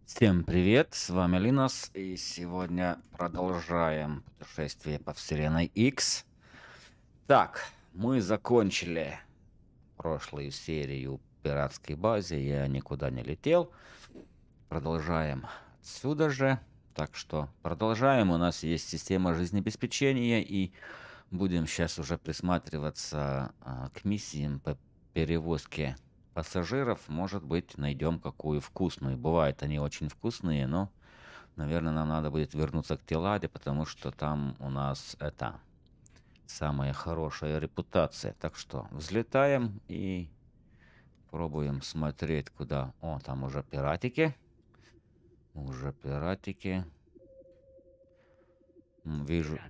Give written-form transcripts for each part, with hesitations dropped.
Всем привет, с вами Линос, и сегодня продолжаем путешествие по вселенной X. Так, мы закончили прошлую серию в пиратской базе, я никуда не летел. Продолжаем отсюда же. Так что продолжаем, у нас есть система жизнеобеспечения, и будем сейчас уже присматриваться к миссиям по перевозке пассажиров. Может быть, найдем какую вкусную. Бывает, они очень вкусные, но, наверное, нам надо будет вернуться к Теладе, потому что там у нас это самая хорошая репутация. Так что взлетаем и пробуем смотреть, куда. О, там уже пиратики. Уже пиратики. Вижу,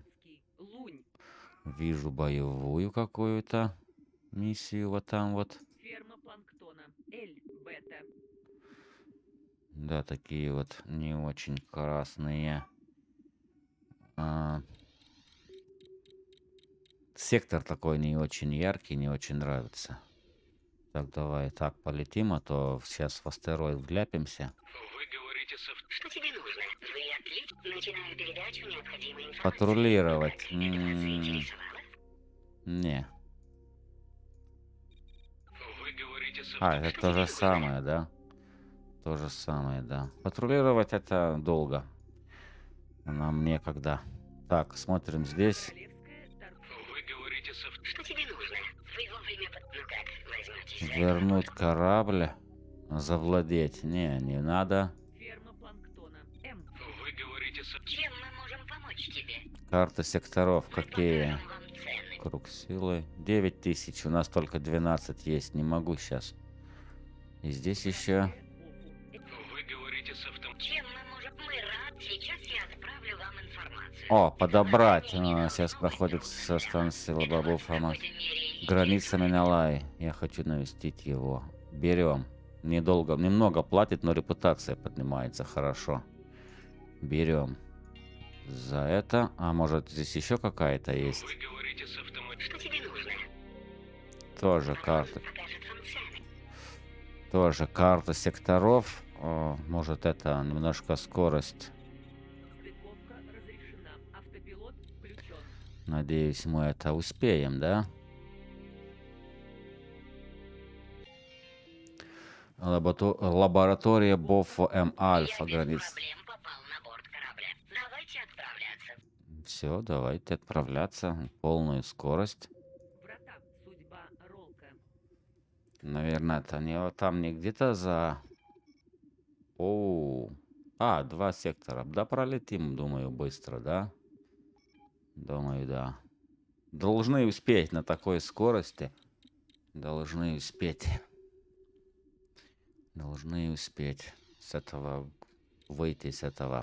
вижу боевую какую-то миссию вот там вот. Ферма планктона. Эль Бета. Да, такие вот не очень красные. Сектор такой не очень яркий, не очень нравится. Так, давай так полетим, а то сейчас в астероид вляпимся. Вы говорите со... Что тебе нужно? Вы отлично. Начинаю передачу необходимой информации. Патрулировать. Это вас заинтересовало? Не. Вы говорите со... Это то же самое, да? То же самое, да. Патрулировать это долго. Нам некогда. Так, смотрим здесь. Королевская торговая. Вы говорите со... Что тебе нужно? Вы вовремя... Ну как, возьметесь за Вернуть корабль. Завладеть. Не надо. Ферма планктона. М. Вы говорите со... Чем мы можем помочь тебе? Карты секторов Мы какие? покажем вам цены. Круг силы. 9000. У нас только 12 есть. Не могу сейчас. И здесь еще... Вы говорите с автом... Чем мы можем... Мы рад. Сейчас я отправлю вам информацию. О, подобрать. Это задание Сейчас не проходит должно со быть станции трудно. Это Лабабу вас в Фама. какой-то мере Граница интересует? Миналай. Я хочу навестить его. Берем. Недолго, немного платит, но репутация поднимается хорошо. Берем. За это. А может здесь еще какая-то есть? Вы говорите с автомат... Что тебе нужно? Тоже карта. Покажет вам цены. Тоже карта секторов. Может это немножко скорость. Стыковка разрешена. Автопилот включен. Надеюсь, мы это успеем, да? Лаборатория Бофо М Альфа. Я без Границ. проблем попал на борт корабля. Давайте отправляться. Все, давайте отправляться. Полную скорость. Врата. Судьба Ролка. Наверное, это не вот там, не где-то за... Оу. 2 сектора. Да, пролетим, думаю, быстро, да? Думаю, да. Должны успеть на такой скорости. Должны успеть. Должны успеть с этого выйти с этого.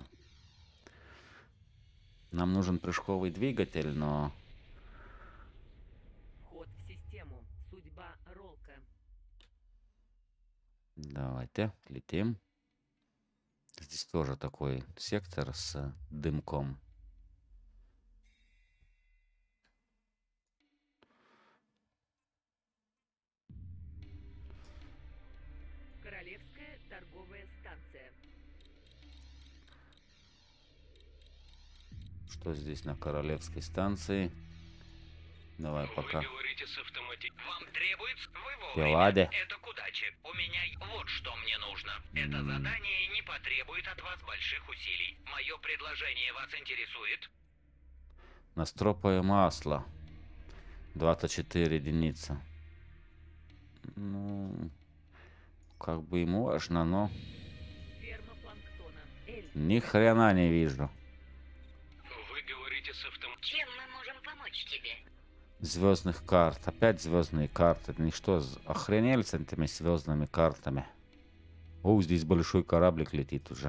Нам нужен прыжковый двигатель, но Вход в систему. Судьба Ролка. давайте летим. Здесь тоже такой сектор с дымком. Королевская торговая станция. Что здесь на Королевской станции? Давай Вы пока. говорите с автоматик... Вам требуется... Вы Пиладе. вовремя. Это к удаче. У меня вот что мне нужно. Это задание не потребует от вас больших усилий. Мое предложение вас интересует? Настропое масло. 24 единицы. Ну, как бы и можно, но Ферма планктона. Эль. ни хрена не вижу. Вы говорите с автоматик... Чем мы можем помочь тебе? Звездных карт. Опять звездные карты. Они что, охренели с этими звездными картами? О, здесь большой кораблик летит уже.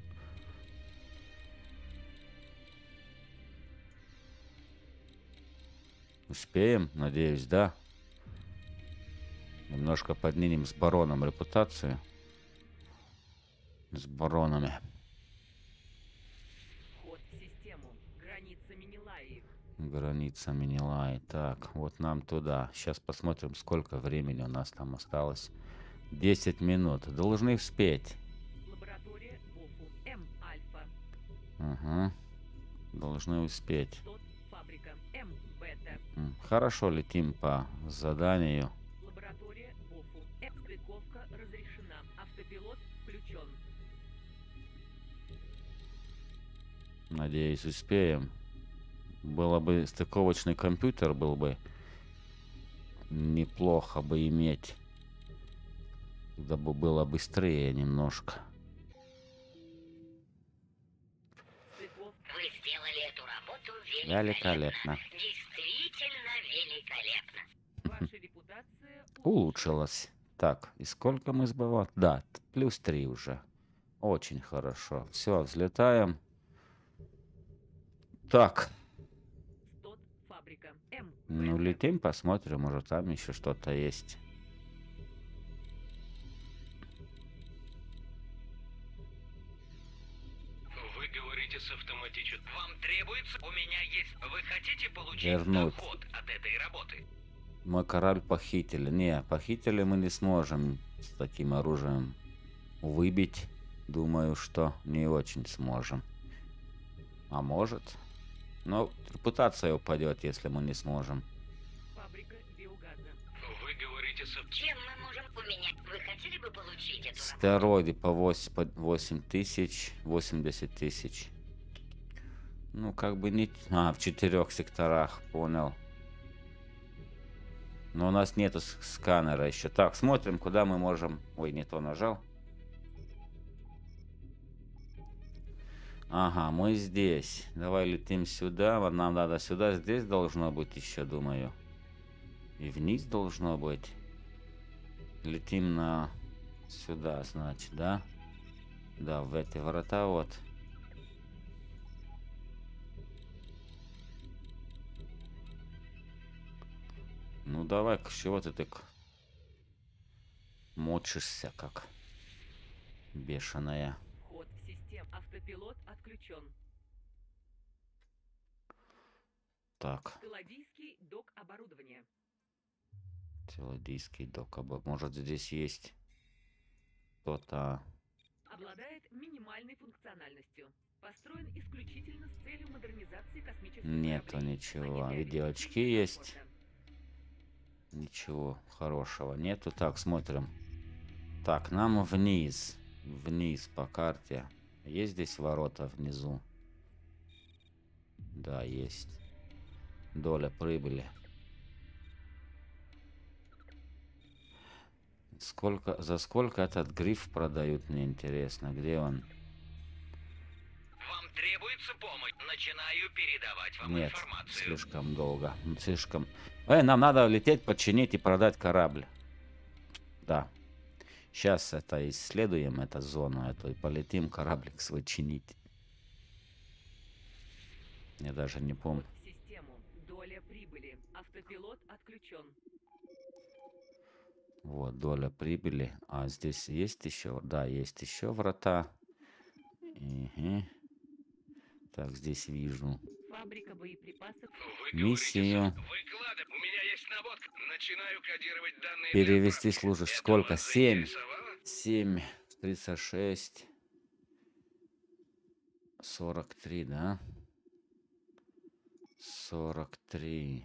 Успеем, надеюсь, да? Немножко поднимем с бароном репутацию. С баронами. Вход в систему. Граница Минилаи. Граница Минилай. Так, вот нам туда. Сейчас посмотрим, сколько времени у нас там осталось. 10 минут. Должны успеть. Лаборатория Ага. Должны успеть. Тот фабрика. М. Бета. Хорошо, летим по заданию. Лаборатория БОФУ. Стыковка разрешена. Автопилот включен. Надеюсь, успеем. Было бы стыковочный компьютер, был бы неплохо бы иметь. Тогда бы было быстрее немножко. Стыковка. Вы сделали эту работу Великолепно. Действительно великолепно. Ваша репутация Улучшилось. Так, и сколько мы сбывали? Да, +3 уже. Очень хорошо. Все, взлетаем. Так, Тот фабрика. М. ну Бета. летим, посмотрим, может там еще что-то есть. Вы говорите с автоматическим... Вам требуется... У меня есть... Вы хотите получить Вернуть. доход от этой работы? Мой корабль похитили. Не, похитили мы не сможем с таким оружием выбить. Думаю, что не очень сможем. А может? Но репутация упадет, если мы не сможем. Фабрика биогаза. Вы говорите с... Чем мы можем поменять? Вы хотели бы получить эту работу? Стероиды по 8 тысяч, 80 тысяч. Ну, как бы не... А, в 4 секторах, понял. Но у нас нету сканера еще. Так, смотрим, куда мы можем... Ой, не то нажал. Ага, мы здесь. Давай летим сюда. Вот нам надо сюда. Здесь должно быть еще, думаю. И вниз должно быть. Летим на... Сюда, значит, да? Да, в эти врата вот. Ну давай, чего ты так мочишься, как бешеная. Вход в систему. Автопилот отключен. Так, Теладийский док оборудования. телодийский док. Может здесь есть кто-то... Обладает минимальной функциональностью. Построен исключительно с целью модернизации космических Нету кораблей, ничего. а не для Видеоочки обеспечения есть. комфорта. Ничего хорошего нету. Так, смотрим. Так, нам вниз. Вниз по карте. Есть здесь ворота внизу? Да, есть. Доля прибыли. За сколько этот гриф продают, мне интересно. Где он? Вам требуется помощь? Начинаю передавать вам Нет, информацию. слишком долго. Слишком... нам надо лететь, починить и продать корабль. Да. Сейчас это исследуем, эту зону, эту, и полетим кораблик свой чинить. Я даже не помню. Вход в систему. Доля прибыли. Автопилот отключен. Вот, доля прибыли. А здесь есть еще? Да, есть еще врата. Мгм. Так, здесь вижу. Фабрика боеприпасов. Вы Миссию. Выкладывай. У меня есть наводка. Начинаю кодировать данные. Перевести для отправки. служишь. Это Сколько? вас 7. заинтересовало? 7, 36. 43, да? 43.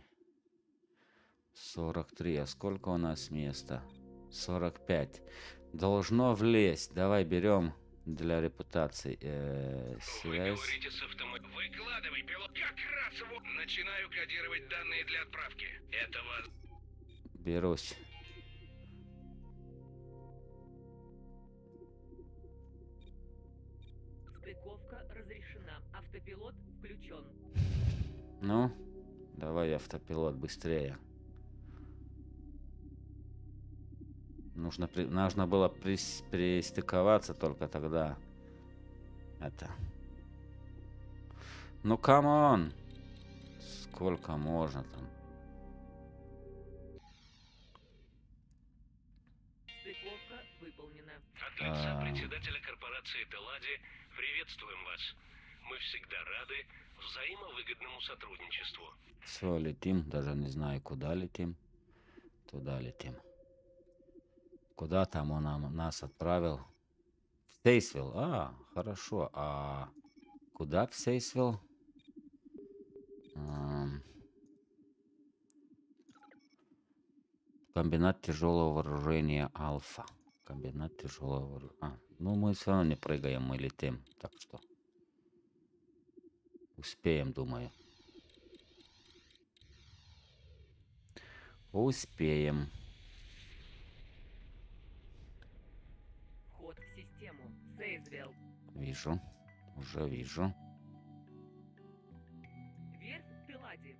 43. А сколько у нас места? 45. Должно влезть. Давай берем для репутации. Вы Связь. говорите с автоматом. Выкладывай, пилот. Как раз его. Начинаю кодировать данные для отправки. Это вас... Берусь. Стыковка разрешена. Автопилот включен. Ну, давай автопилот быстрее. Нужно было пристыковаться только тогда. Это. Ну, камон. Сколько можно там? Стыковка выполнена. От лица председателя корпорации Телади приветствуем вас. Мы всегда рады взаимовыгодному сотрудничеству. Все, летим. Даже не знаю, куда летим. Туда летим. Куда там он нас отправил? В Тейсвилл. А, хорошо. А куда в Сейсвилл? Комбинат тяжелого вооружения Альфа. Комбинат тяжелого вооружения. Ну, мы все равно не прыгаем, мы летим. Так что успеем, думаю. Успеем. Вход в систему. Сейзвилл. Вижу. Уже вижу. Верфь Телади.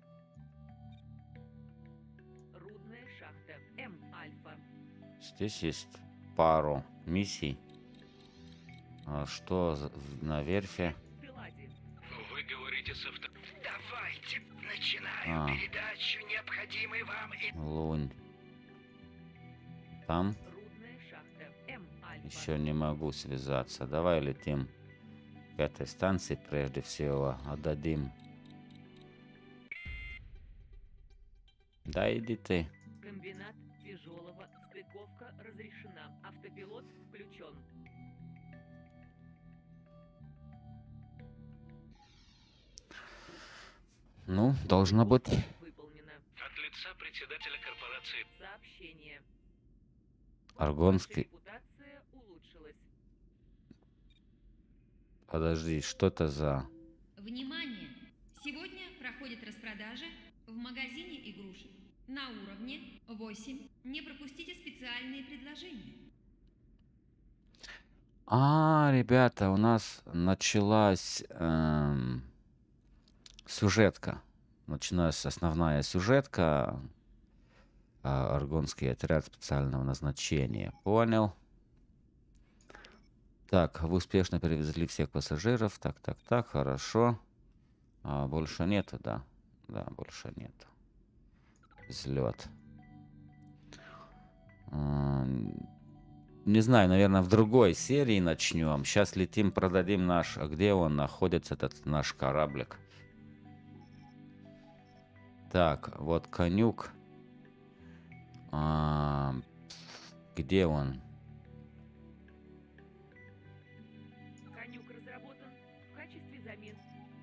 Рудная шахта. М-Альфа. Здесь есть пару миссий. Что на верфи? Телади. Вы говорите с авто... Давайте, начинаю передачу необходимой вам Лунь. Там Рудная шахта. М-Альфа. еще не могу связаться. Давай летим к этой станции прежде всего. Отдадим. Да иди ты. Комбинат тяжелого. Стыковка разрешена. Автопилот включен. Ну, должно быть. Выполнено. От лица председателя корпорации. Сообщение. Аргонский. Репутация улучшилась. Подожди, что это за... Внимание! Сегодня проходит распродажа в магазине игрушек на уровне 8. Не пропустите специальные предложения. Ребята, у нас началась сюжетка. Началась основная сюжетка. Аргонский отряд специального назначения. Понял. Так, вы успешно перевезли всех пассажиров. Так, хорошо. Больше нету, да? Да, больше нету. Взлет. Не знаю, наверное, в другой серии начнем. Сейчас летим, продадим наш... А где он находится, этот наш кораблик? Так, вот конюк. Где он? Конюк разработан в качестве замен.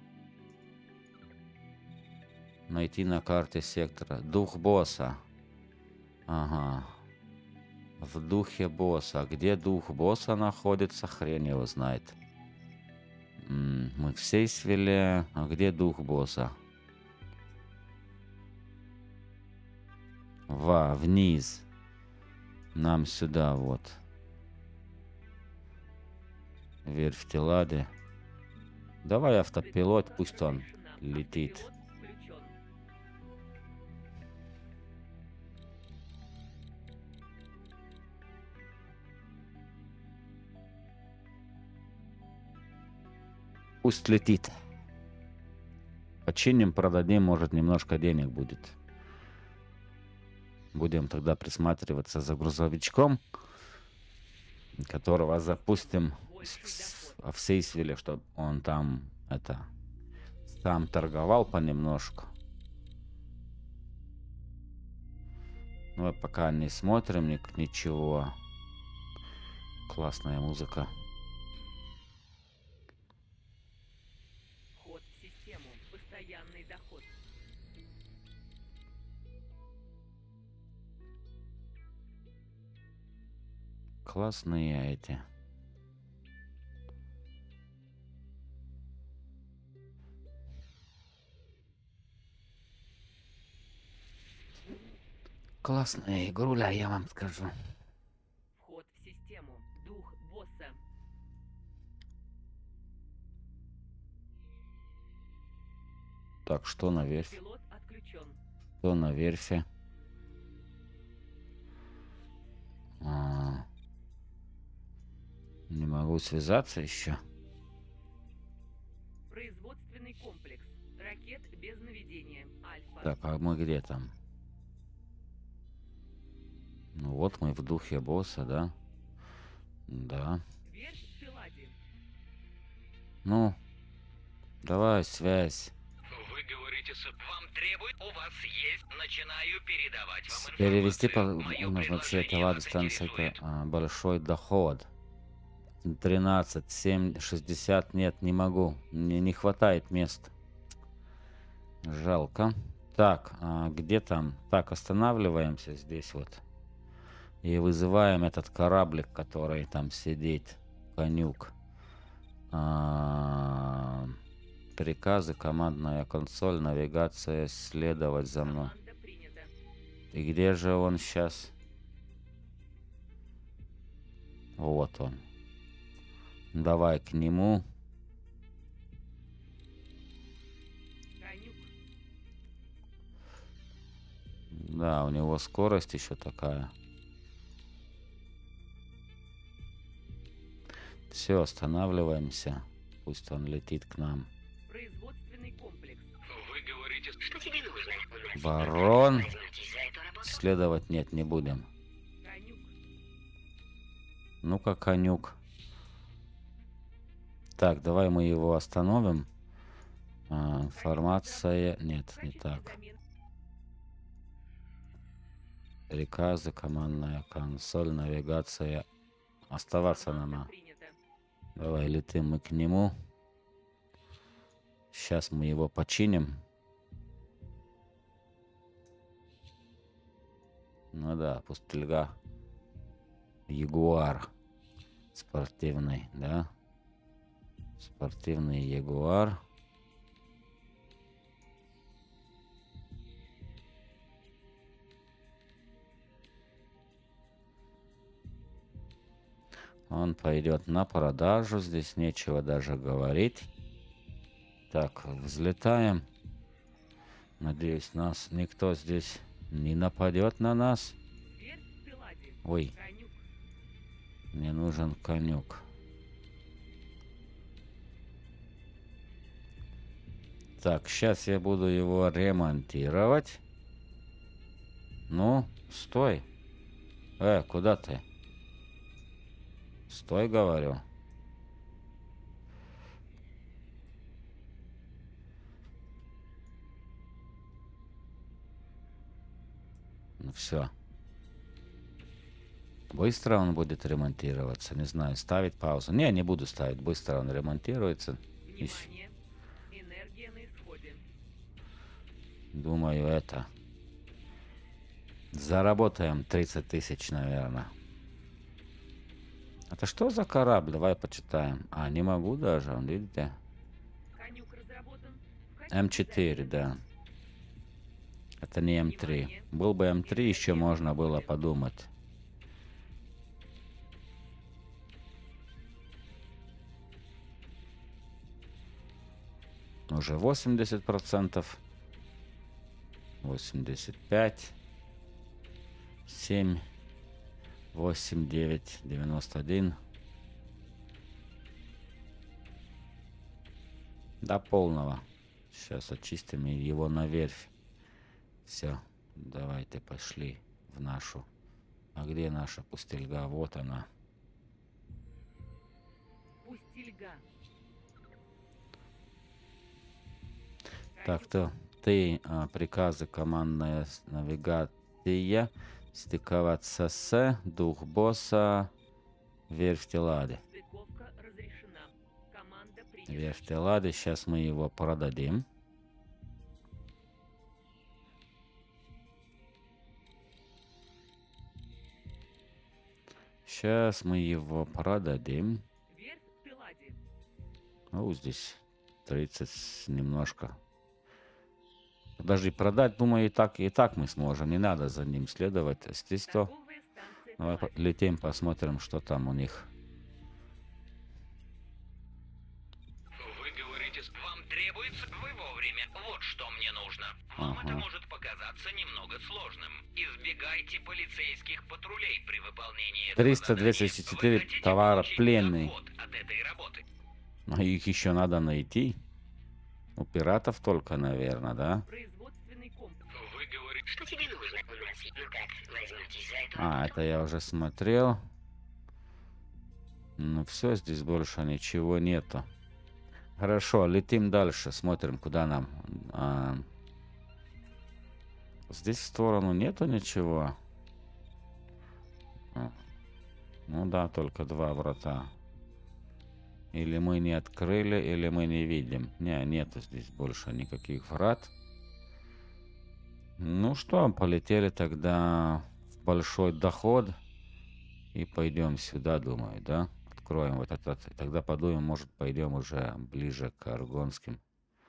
Найти на карте сектора. Дух босса. Ага. В духе босса. Где дух босса находится, хрен его знает. Мы в Сейсвилле. А где дух босса? Вниз. Нам сюда, вот. Верфь Телади. Давай автопилот, пусть он летит. Автопилот включен. Пусть летит. Починим, продадим, может, немножко денег будет. Будем тогда присматриваться за грузовичком, которого запустим в Сейсвилле, чтобы он там сам торговал понемножку. Мы пока не смотрим ничего. Классная музыка. Вход в систему. Постоянный доход. Классные эти. Классная игруля, я вам скажу. Вход в систему. Дух босса. Так, что на верфи? Пилот отключен. Что на верфи? Не могу связаться еще. Производственный комплекс. Ракет без наведения. Альфа. Так, а мы где там? Ну вот мы в духе босса, да? Да. Верфь Телади. Ну, давай связь. Вы говорите с... Вам требует... У вас есть... Начинаю передавать вам Перевести по информацию. Моё назначение предложение Телади вас станция интересует. большой доход. 13, 7, 60. Нет, не могу. Мне не хватает места. Жалко. Так, а где там? Так, останавливаемся здесь вот. И вызываем этот кораблик, который там сидит. Конюк. Приказы, командная консоль, навигация, следовать за мной. Команда принята. И где же он сейчас? Вот он. Давай к нему. Конюк. Да, у него скорость еще такая. Все, останавливаемся. Пусть он летит к нам. Производственный комплекс. Вы говорите... Что тебе нужно? У нас Барон. возьметесь за эту работу? Следовать нет, не будем. Конюк. Ну-ка, конюк. Так, давай мы его остановим. Информация... Нет, не Качество так. замены. Приказы, командная консоль, навигация. Оставаться Команда нам. принята. Давай летим мы к нему. Сейчас мы его починим. Ну да, пустельга. Ягуар. Спортивный, да? Спортивный ягуар. Он пойдет на продажу. Здесь нечего даже говорить. Так, взлетаем. Надеюсь, нас никто здесь не нападет на нас. Дверь в Пеладе. Ой, Конюк. мне нужен конюк. Так, сейчас я буду его ремонтировать. Ну, стой. Куда ты? Стой, говорю. Ну все. Быстро он будет ремонтироваться. Не знаю, ставить паузу. Не буду ставить. Быстро он ремонтируется. Внимание. Энергия на исходе. Думаю, это... Заработаем 30 тысяч, наверное. Это что за корабль? Давай почитаем. Не могу даже, видите? Конюк разработан. В качестве М4, замены. да. Это не М3. Был бы М3, еще можно было подумать. Уже 80%. 85. 7. 8, 9, 91. До полного. Сейчас очистим его на верфь. Все, давайте пошли в нашу. А где наша пустельга? Вот она. Пустельга. Так, то ты приказы командная навигация. Стыковаться с дух босса верфь Телады. Стыковка разрешена. Команда принята. Верфь Телады. Сейчас мы его продадим. Сейчас мы его продадим. Верфь в Пеладе. Ну, здесь 30 немножко. Подожди, продать, думаю, и так мы сможем. Не надо за ним следовать. Здесь то. Торговая станция Давай Пеладе. летим, посмотрим, что там у них. Вы говорите, вам требуется... Вы вовремя. Вот что мне нужно. Вам Ага. это может показаться немного сложным. Избегайте полицейских патрулей при выполнении этого 324 задания. Вы хотите товара получить пленный. доход от этой работы? А их еще надо найти. У пиратов только, наверное, да? Производственный комплекс. Вы говорите... Что тебе нужно? У нас... Ну как, возьметесь за эту А, работу? это я уже смотрел. Ну все, здесь больше ничего нету. Хорошо, летим дальше, смотрим, куда нам. Здесь в сторону нету ничего. Ну да, только два врата. Или мы не открыли, или мы не видим. Не, нету здесь больше никаких врат. Ну что, полетели тогда в большой доход. И пойдем сюда, думаю, да? Откроем вот этот. И тогда подумаем, может, пойдем уже ближе к аргонским.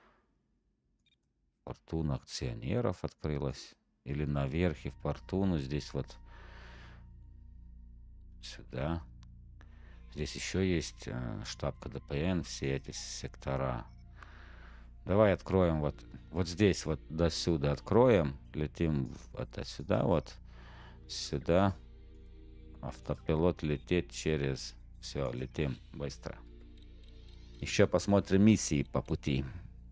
Фортуна акционеров открылась. Или наверх и в Фортуну. Здесь вот сюда. Здесь еще есть штаб КДПН, все эти сектора. Давай откроем вот здесь вот до сюда откроем. Летим это сюда вот. Сюда. Автопилот летит через... Все, летим быстро. Еще посмотрим миссии по пути.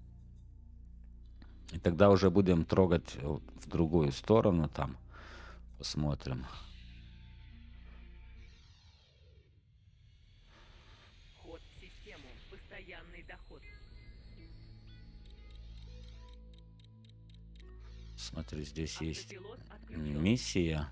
И тогда уже будем трогать в другую сторону там. Посмотрим. Вход в систему. Постоянный доход. Смотри, здесь есть Автопилот отключен. миссия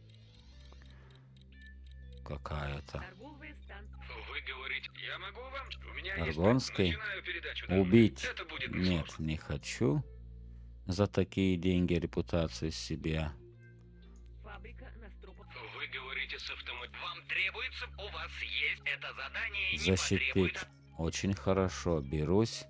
какая-то. Торговая станция. Вы говорите, я могу вам? У меня Аргонской. есть... Начинаю передачу данных. Убить. Это будет Нет, несложно. не хочу. За такие деньги репутацию себе. Фабрика Настропов. Вы говорите с автоматом. Вам требуется, у вас есть это задание, не Защитить. потребует. Очень хорошо. Берусь.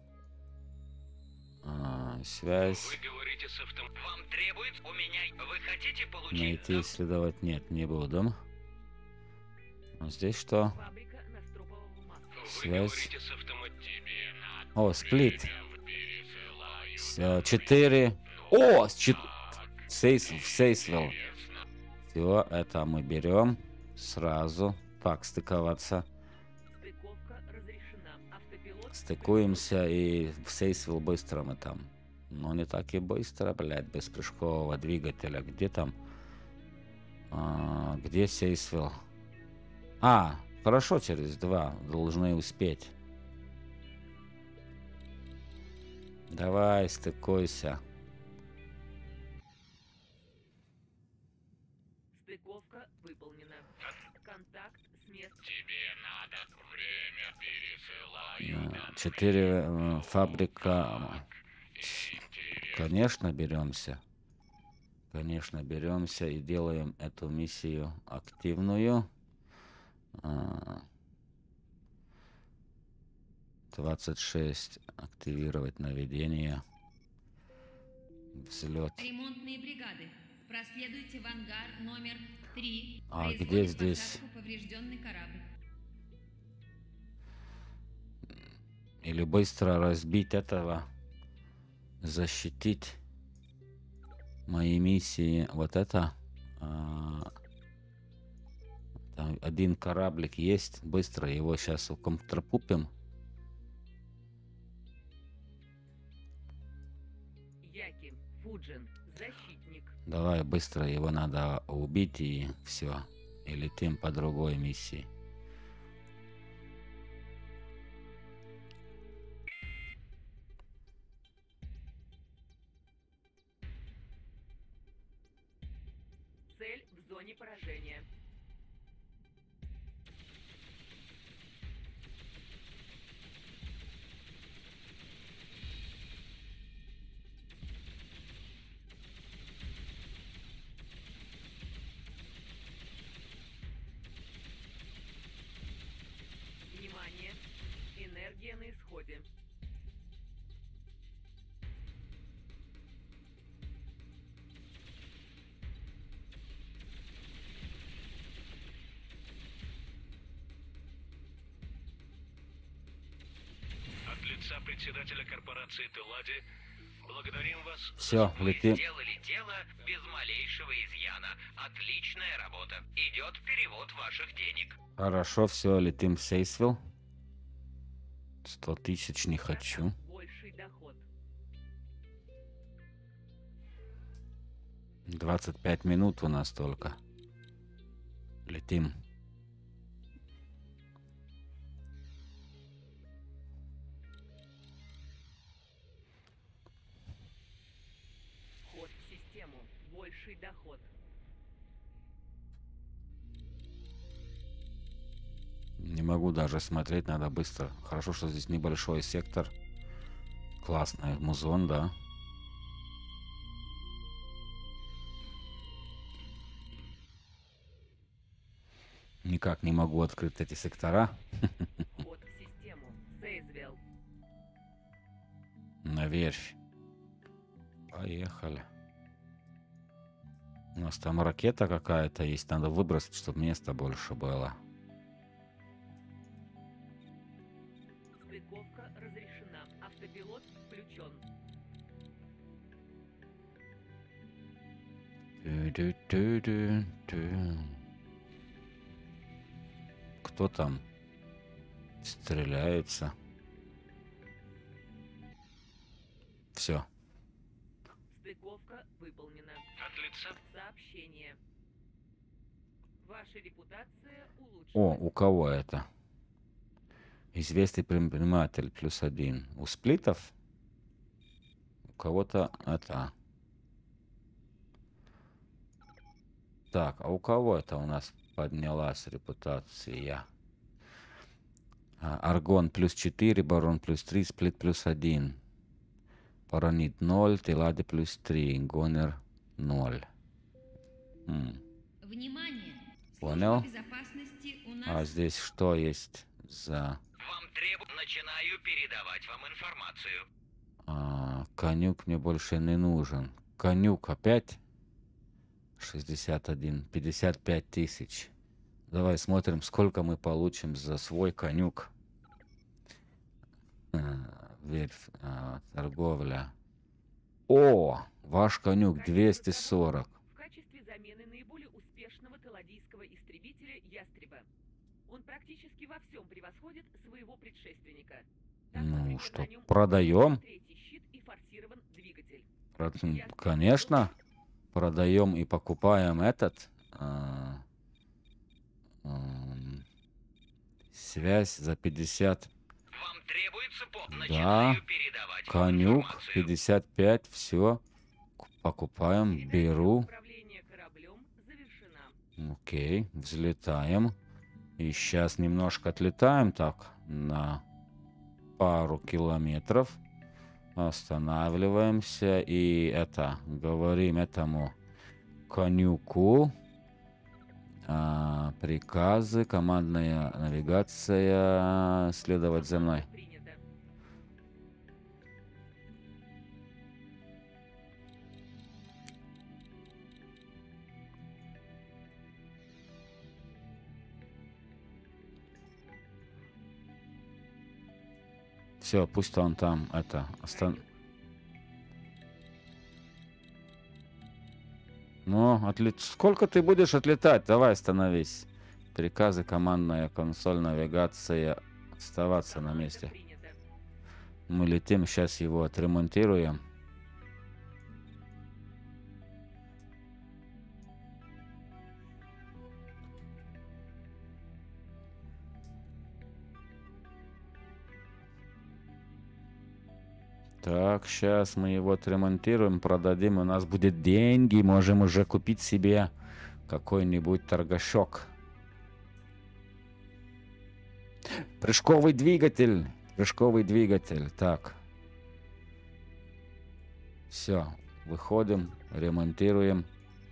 Связь. Вы говорите с автоматом. Вам требуется, у меня. Вы хотите получить? Найти, исследовать. Нет, не будем. А здесь что? Фабрика Настропового масла. Вы Связь. говорите с автоматом. Тебе надо О, сплит. пересылаю. 4. О, Сейсвилл. Все, это мы берем сразу. Так, стыковаться. Стыковка разрешена. Автопилот. Стыкуемся и в Сейсвилл быстро мы там. Но не так и быстро, блядь, без прыжкового двигателя. Где там? Где Сейсвилл? Хорошо, через 2 должны успеть. Давай, стыкуйся. Стыковка выполнена. Контакт с местом. Тебе надо время пересылаю. 4 фабрика. Конечно, беремся. Конечно, беремся и делаем эту миссию активную. 26. Активировать наведение. Взлет. Ремонтные бригады. Проследуйте в ангар номер 3. Где здесь? Поврежденный корабль. Или быстро разбить этого. Защитить мои миссии. Вот это. Там один кораблик есть. Быстро его сейчас укомтропупим. Яким. Фуджин. Защитник. Давай быстро его надо убить и все. И летим по другой миссии. Цель в зоне поражения. Внимание! Энергия на исходе. От лица председателя корпорации Телади благодарим вас. Все, Вы летим. сделали дело без малейшего изъяна. Отличная работа. Идет перевод ваших денег. Хорошо, все, летим в Сейсвилл. 100 тысяч не хочу. Больший доход. 25 минут у нас только. Летим. Вход в систему. Больший доход. Не могу даже смотреть, надо быстро. Хорошо, что здесь небольшой сектор. Классный музон, да. Никак не могу открыть эти сектора. Вход в систему. Сейзвелл. На верфь. Поехали. У нас там ракета какая-то есть. Надо выбросить, чтобы места больше было. Стыковка разрешена. Автопилот включен. Ту-ду-ду-ду-ду. Кто там стреляется? Все. Стыковка выполнена. От лица Сообщение. Ваша репутация улучшилась. О, у кого это? Известный предприниматель +1. У сплитов? У кого-то это. Так, а у кого это у нас поднялась репутация? Аргон +4, Барон +3, Сплит +1. Паранит 0, Телади +3, Гонер 0. Внимание! Понял. Служба безопасности у нас... А здесь что есть за... Вам требует... Начинаю передавать вам информацию. Конюк мне больше не нужен. Конюк опять? 61, 55 тысяч. Давай смотрим, сколько мы получим за свой конюк. Верфь, торговля. О, ваш конюк 240. В качестве замены наиболее успешного теладийского истребителя «Ястреба». Он практически во всем превосходит своего предшественника. Так, Ну например, что, на нем продаем? третий щит и форсирован двигатель. Конечно, продаем и покупаем этот. Связь за 50. Вам требуется Да, Начинаю передавать вам конюк информацию. 55, все. Покупаем, беру. Управление кораблем завершена. Окей, взлетаем. И сейчас немножко отлетаем так на пару километров. Останавливаемся и это, говорим этому конюку. Приказы, командная навигация, следовать за мной. Принято. Все, пусть он там это Ну, сколько ты будешь отлетать? Давай остановись. Приказы, командная консоль, навигация. Оставаться на месте. Принято. Мы летим, сейчас его отремонтируем. Так, сейчас мы его отремонтируем, продадим, у нас будет деньги, можем уже купить себе какой-нибудь торгашок. Прыжковый двигатель, так. Все, выходим, ремонтируем.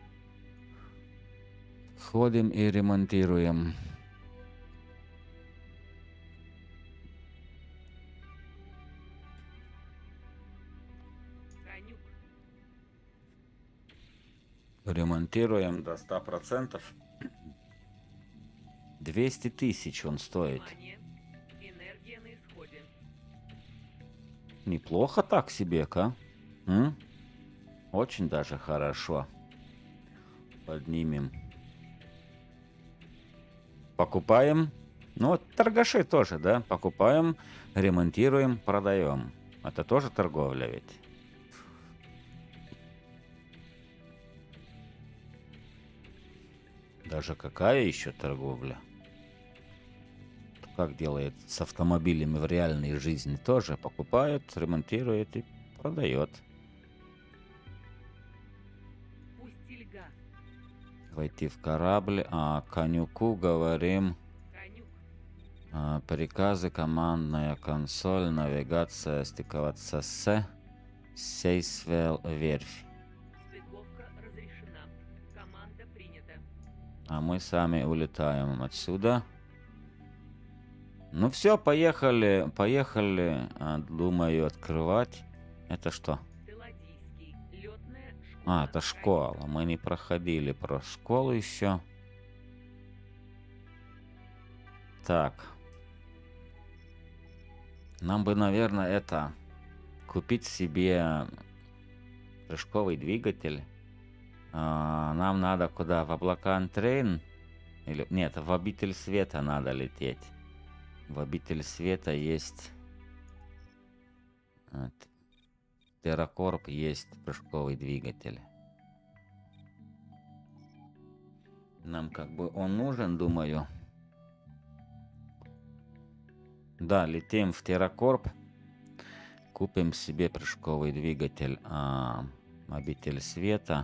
Ходим и ремонтируем. Конюк. Ремонтируем до 100%. 200 тысяч он стоит. Внимание. Энергия на исходе. Неплохо так себе, ка? М? Очень даже хорошо. Поднимем. Покупаем. Ну вот торгаши тоже, да? Покупаем, ремонтируем, продаем. Это тоже торговля ведь. Даже какая еще торговля? Как делает с автомобилями в реальной жизни? Тоже покупает, ремонтирует и продает. Пустильга. Войти в корабль, а конюку говорим Конюк. Приказы, командная консоль, навигация, стыковаться с Сейсвелл верфь. Стыковка разрешена. Команда принята. А мы сами улетаем отсюда. Ну все, поехали, поехали. Думаю, открывать. Это что? Теладийский. Летная школа. А, это школа. Мы не проходили про школу еще. Так. Нам бы, наверное, это купить себе прыжковый двигатель. Нам надо куда? В Облакан-Трейн? Или нет, в Обитель Света надо лететь. В Обитель Света есть Терракорп, есть прыжковый двигатель. Нам как бы он нужен, думаю. Да, летим в Терракорп. Купим себе прыжковый двигатель Обитель Света.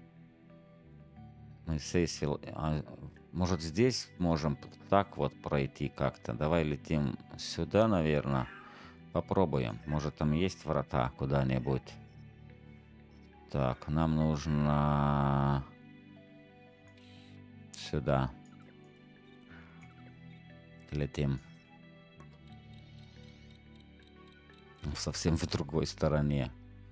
Мы Сейсвелл... может здесь можем так вот пройти как-то. Давай летим сюда, наверное. Попробуем. Может там есть врата куда-нибудь. Так, нам нужно... сюда. Летим. Совсем в другой стороне.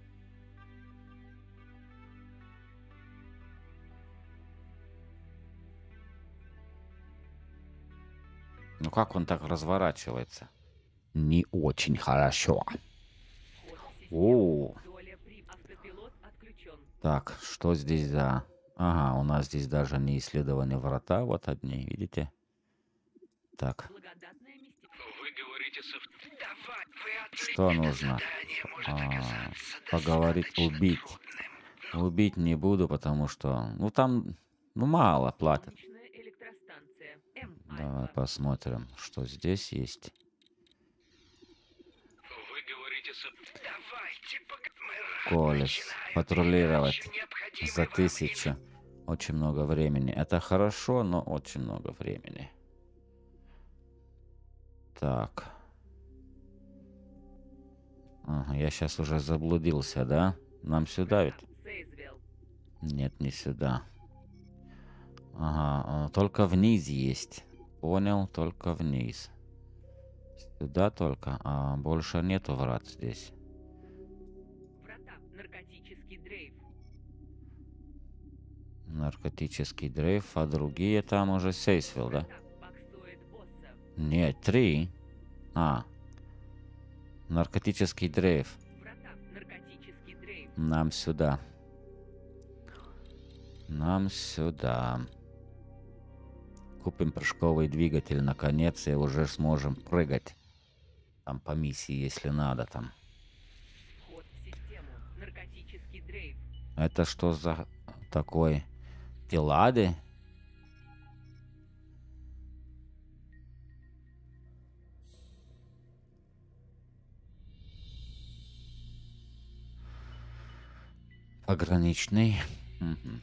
Ну как он так разворачивается? Не очень хорошо. Вход в систему. О, Доля автопилот отключен. так, что здесь за... Ага, у нас здесь даже не исследованы врата, вот одни, видите? Так, Благодатное местечко. Вы говорите со... Давай, вы отвлекли что это нужно? задание может оказаться Поговорить, достаточно убить. трудным. Убить не буду, потому что... Ну там, ну мало платят. Солнечная электростанция. Давай М-Альфа. посмотрим, что здесь есть. Вы говорите со... Давайте мы Колес. начинаем Патрулировать передачу необходимой за вам 1000. Очень много времени. Это хорошо, но очень много времени. Так. Ага, я сейчас уже заблудился, да? Нам сюда ведь? Сейсвелл. Нет, не сюда. Ага, только вниз есть. Понял, только вниз. Сюда только, а больше нету врат здесь. Врата. Наркотический дрейф. Наркотический дрейф, а другие там уже Сейсвелл, да? Врата. Боксоид Осса. Нет, 3. Наркотический дрейф. Врата. Наркотический дрейф. Нам сюда. Нам сюда. Купим прыжковый двигатель, наконец, и уже сможем прыгать. Там по миссии, если надо там. Вход в систему. Наркотический дрейф. Это что за такой? Телады? Пограничный. Мгм.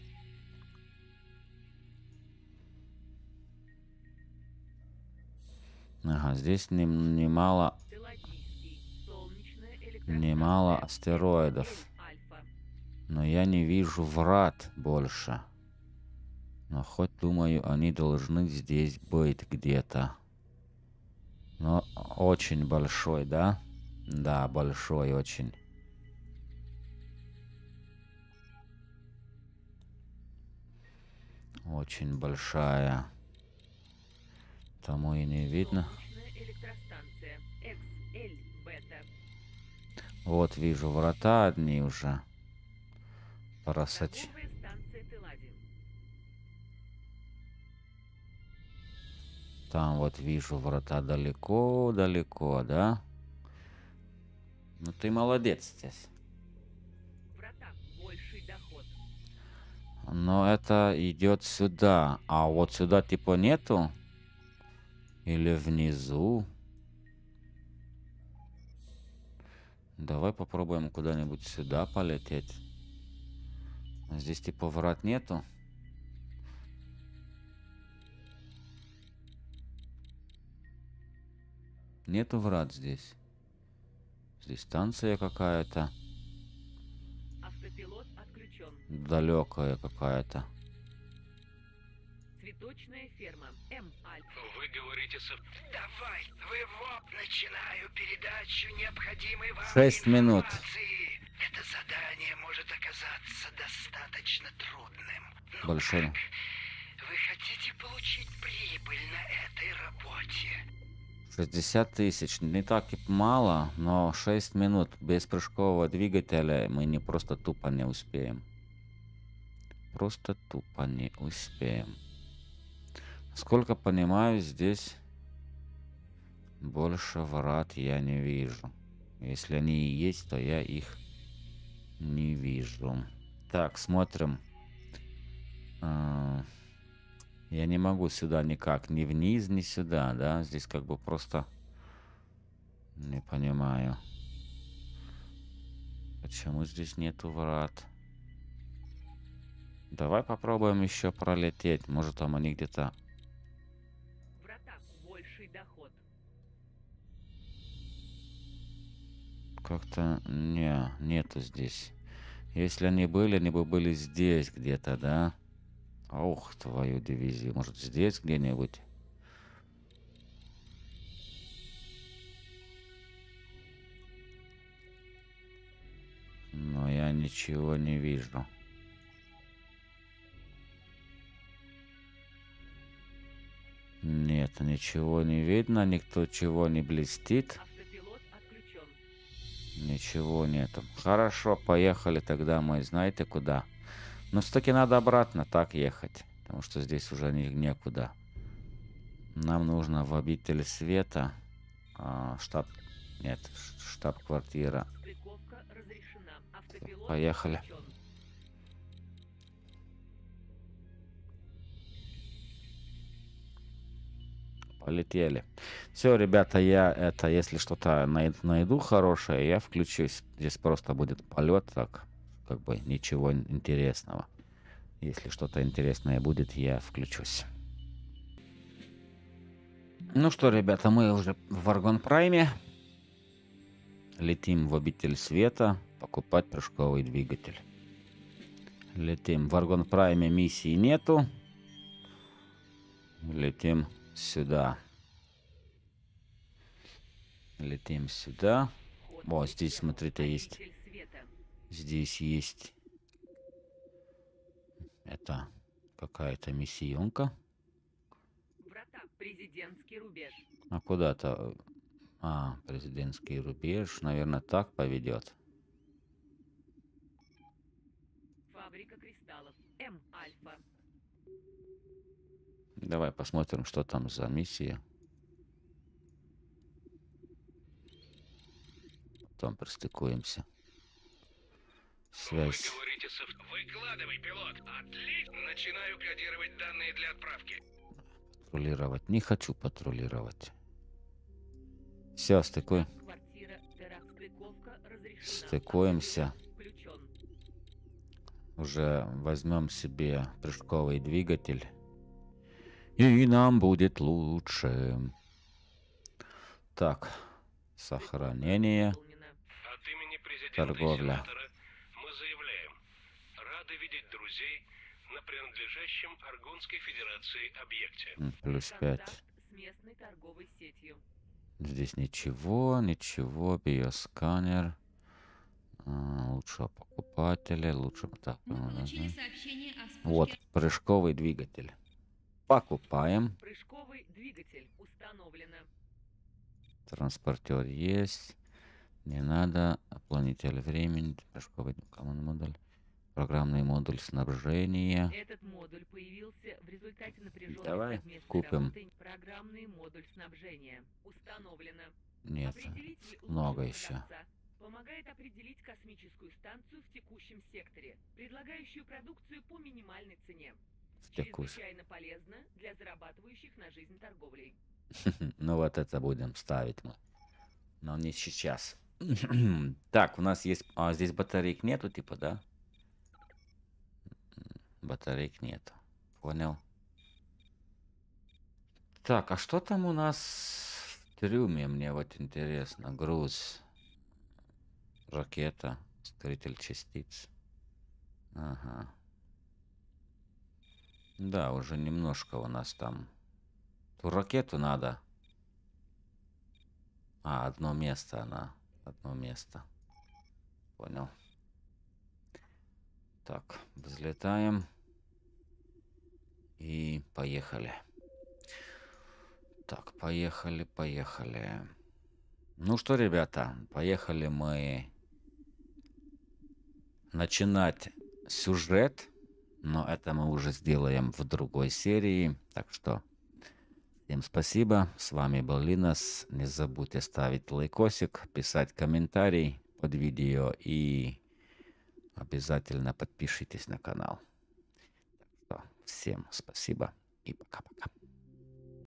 Ага, здесь немало, Теладийский. Солнечная электростанция. немало астероидов. М-Альфа. Но я не вижу врат больше. Но хоть, думаю, они должны здесь быть где-то. Но очень большой, да? Да, большой очень. Очень большая. Тому и не видно. Солнечная электростанция. XL Бета. Вот вижу врата одни уже. Просоч... Торговая станция Телади. Там вот вижу врата далеко-далеко, да? Ну ты молодец здесь. Врата. Больший доход. Но это идет сюда. А вот сюда типа нету? Или внизу? Давай попробуем куда-нибудь сюда полететь. Здесь типа врат нету. Нету врат здесь. Здесь станция какая-то. Автопилот отключен. Далекая какая-то. Цветочная ферма. М. Альфа. Вы говорите с... Давай, вывод, начинаю передачу необходимой вам 6 минут. информации. Это задание может оказаться достаточно трудным. Но Большое. как? Вы хотите получить прибыль на этой работе? 60 тысяч. Не так и мало, но 6 минут без прыжкового двигателя мы не просто тупо не успеем. Просто тупо не успеем. Сколько понимаю, здесь больше врат я не вижу. Если они и есть, то я их не вижу. Так, смотрим. Я не могу сюда никак. Ни вниз, ни сюда, да? Здесь как бы просто... Не понимаю. Почему здесь нету врат? Давай попробуем еще пролететь. Может, там они где-то... Врата. Больший доход. Как-то... нету здесь. Если они бы были здесь где-то, да? Ух, твою дивизию. Может, здесь где-нибудь? Но я ничего не вижу. Нет, ничего не видно, никто чего не блестит. Автопилот отключен. Ничего нету. Хорошо, поехали тогда мы, знаете куда? Но все-таки надо обратно так ехать, потому что здесь уже некуда. Нам нужно в обитель света. Штаб-квартира. Стыковка разрешена. Автопилот Поехали. отключен. Полетели. Все, ребята, я если что-то найду хорошее, я включусь. Здесь просто будет полет, так, как бы ничего интересного. Если что-то интересное будет, я включусь. Ну что, ребята, мы уже в Аргон Прайме. Летим в обитель света, покупать прыжковый двигатель. Летим. В Аргон Прайме миссии нету. Летим сюда. Летим сюда. Вход в Вот здесь, систему. смотрите, есть. Обитель света. Здесь есть. Это какая-то миссионка. Врата. Президентский рубеж. А куда-то... президентский рубеж. Наверное, так поведет. Фабрика кристаллов. М. Альфа. Давай посмотрим, что там за миссия. Потом пристыкуемся. Вы Связь. говорите с... Выкладывай, пилот. Отлично. Начинаю кодировать данные для отправки. Патрулировать. Не хочу патрулировать. Все, стыкуй. Квартира. Стыковка разрешена. Стыкуемся. Автопилот включен. Уже возьмем себе прыжковый двигатель. И нам будет лучше. Так. Сохранение. Выполнено. От имени президента Торговля. и сенатора мы заявляем. Рады видеть друзей на принадлежащем Аргонской Федерации объекте. Плюс 5. Контакт с местной торговой сетью. Здесь ничего, ничего. Биосканер. Лучшего покупателя. Лучше... Так, Мы ну, получили ага. сообщение о вспышке. Вот, прыжковый двигатель. Покупаем. Прыжковый двигатель установлено. Транспортер есть. Не надо. Планетель времени. Прыжковый командный модуль. Программный модуль снабжения. Этот модуль появился в результате напряженной Давай совместной купим. работы. Программный модуль снабжения установлено. Нет, Определитель много лучшего еще. продавца помогает определить космическую станцию в текущем секторе, предлагающую продукцию по минимальной цене. В текущем. Чрезвычайно полезно для зарабатывающих на жизнь торговлей. Ну вот это будем ставить мы. Но не сейчас. Так, у нас есть... А здесь батареек нету, типа, да? Батареек нету. Понял. Так, а что там у нас трюме, мне вот интересно. Груз, ракета, ускоритель частиц. Ага. Да, уже немножко у нас там. Ту ракету надо. Одно место она. Одно место. Понял. Так, взлетаем. И поехали. Так, поехали. Ну что, ребята, поехали мы начинать сюжет. Но это мы уже сделаем в другой серии. Так что всем спасибо. С вами был Линос. Не забудьте ставить лайкосик, писать комментарий под видео и обязательно подпишитесь на канал. Так что всем спасибо и пока-пока.